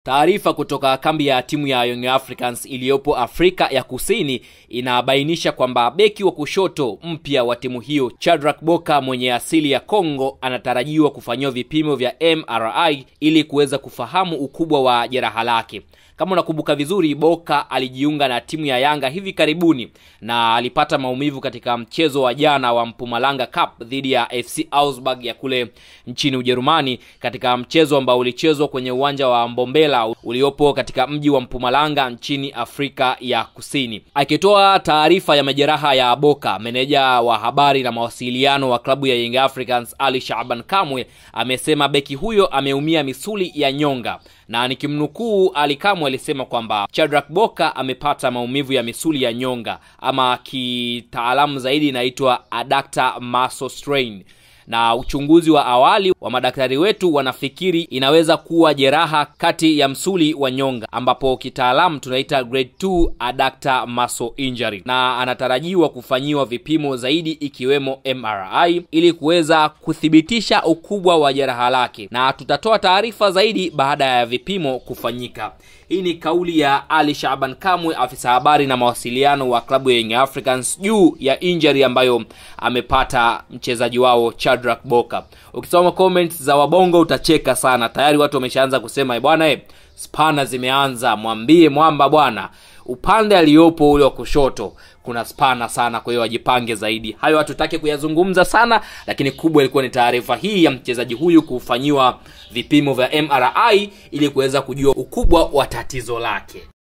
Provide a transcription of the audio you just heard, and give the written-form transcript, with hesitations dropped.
Taarifa kutoka kambi ya timu ya Young Africans iliyopo Afrika ya Kusini inabainisha kwamba beki wa kushoto mpya wa timu hiyo Shadrack Boka mwenye asili ya Kongo anatarajiwa kufanyiwa vipimo vya MRI ili kuweza kufahamu ukubwa wa jeraha lake. Kama unakumbuka vizuri, Boka alijiunga na timu ya Yanga hivi karibuni na alipata maumivu katika mchezo wa jana wa Mpumalanga Cup dhidi ya FC Augsburg ya kule nchini Ujerumani, katika mchezo ambao ulichezwa kwenye uwanja wa Mbombela uliopo katika mji wa Mpumalanga nchini Afrika ya Kusini. Akitoa taarifa ya majeraha ya Boka, meneja wa habari na mawasiliano wa klabu ya Young Africans Ali Shaban Kamwe amesema beki huyo ameumia misuli ya nyonga, na nikimnukuu Ali Kamwe alisema kwamba Shadrack Boka amepata maumivu ya misuli ya nyonga, ama kitaalamu zaidi inaitwa adductor muscle strain, na uchunguzi wa awali wa madaktari wetu wanafikiri inaweza kuwa jeraha kati ya msuli wa nyonga, ambapo kitaalamu tunaita grade 2 adductor muscle injury, na anatarajiwa kufanyiwa vipimo zaidi ikiwemo MRI ili kuweza kuthibitisha ukubwa wa jeraha lake, na tutatoa taarifa zaidi baada ya vipimo kufanyika. Hii ni kauli ya Ali Shaban Kamwe, afisa habari na mawasiliano wa klabu ya Young Africans, juu ya injury ambayo amepata mchezaji wao Shadrack Boka. Ukisoma comments za wabongo utacheka sana. Tayari watu wameshaanza kusema bwana spana zimeanza, mwambie mwamba bwana upande aliyopo ule wa kushoto kuna spana sana, kwa hiyo wajipange zaidi. Hayo hatutaki kuyazungumza sana, lakini kubwa ilikuwa ni taarifa hii ya mchezaji huyu kufanyiwa vipimo vya MRI ili kuweza kujua ukubwa wa tatizo lake.